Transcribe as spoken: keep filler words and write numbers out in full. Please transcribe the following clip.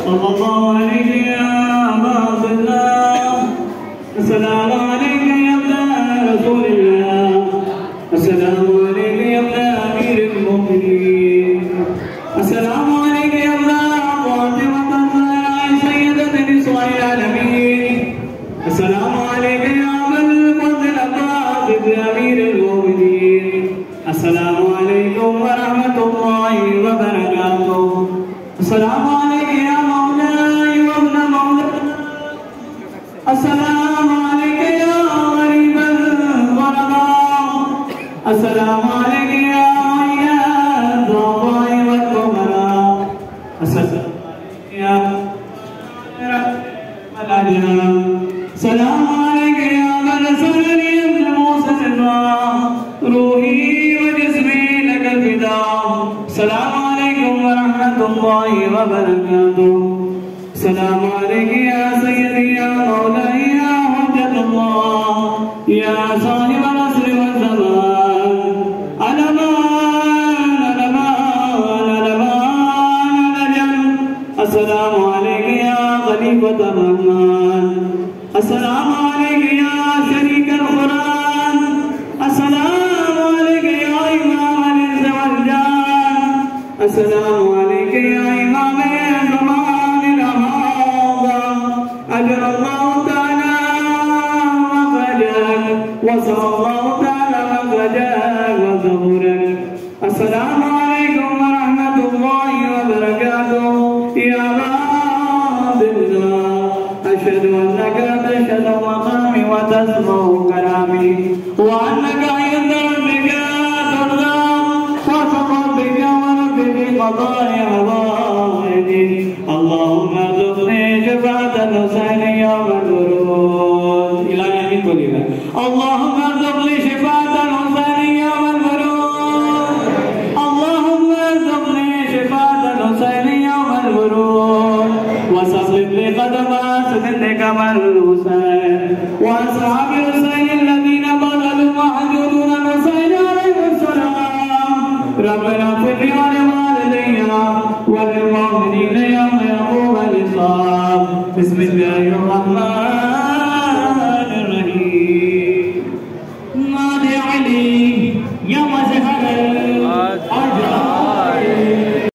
صلى الله عليك يا أبا عبد الله. السلام عليك يا ابن رسول الله. السلام عليك يا ابن أمير المؤمنين. السلام عليك يا ابن فاطمة الزهراء سيدة نساء العالمين. السلام عليك يا أبا الفضل العباس بن أمير المؤمنين. السلام عليكم ورحمة الله وبركاته. السلام عليك يا مولاي وابن مولاي. السلام عليك يا غريب الغرباء. السلام عليك يا عيا الضعفاء والكبراء. السلام يا الأجرام. السلام عليك يا من سرني ابن موسى روحي وجسمي لك الفداء. السلام عليكم ورحمة الله وبركاته. السلام عليك يا سيدي يا مولاي يا حجة الله يا صاحب العصر والزمان. ألمان ألمان ألمان نجم. السلام عليك يا خليفة الرحمن. السلام عليك يا شريك القرآن. السلام عليك يا إمام الإنس والجان. السلام عليك يا إمام الزمان الأعظم. أجر الله تعالى مخرجك وسر الله تعالى مخرجك وظهورك. السلام عليكم ورحمة الله وبركاته. يا عبد الله أشهد أنك تشهد مقامي وتسمع كلامي وأنك عند ربك ترضى وتقض بك وربك قضاء حوائجي. اللهم ارزقني شفاعة الحسين يوم الورود. إلى يمين قولنا اللهم ارزقني شفاعة الحسين يوم الورود. اللهم ارزقني شفاعة الحسين يوم الورود. وسلم لي قدم سيدك الحسين وأصحاب الحسين الذين بذلوا وحجرون الحسين عليه السلام. ربنا اغفر لي ولوالدي وللمؤمنين يوم يقوم الحساب. بسم الله الرحمن